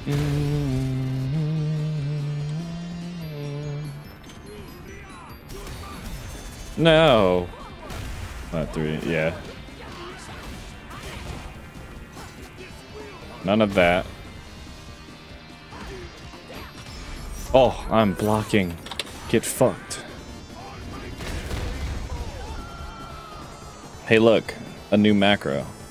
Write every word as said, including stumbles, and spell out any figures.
No. Not three, yeah. None of that. Oh, I'm blocking. Get fucked. Hey, look, a new macro.